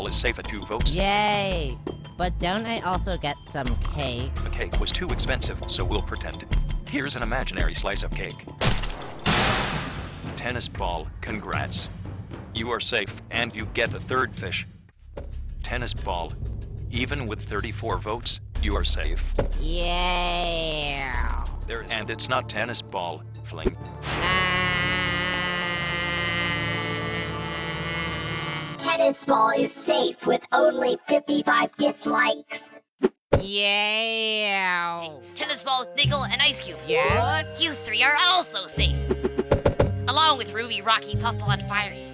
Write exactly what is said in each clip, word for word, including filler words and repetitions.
ball is safe at two votes. Yay! But don't I also get some cake? The cake was too expensive, so we'll pretend. Here's an imaginary slice of cake. Tennis ball, congrats. You are safe, and you get the third fish. Tennis ball, even with thirty-four votes, you are safe. Yeah! There is, and it's not tennis ball, fling. Tennis ball is safe with only fifty-five dislikes. Yeah! Tennis ball, nickel, and ice cube. Yes? You three are also safe. Along with Ruby, Rocky, Puffball, and Fiery.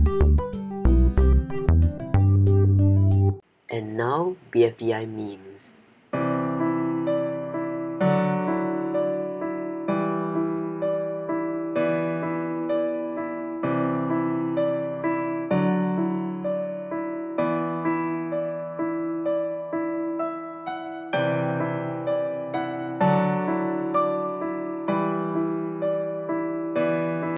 And now B F D I memes.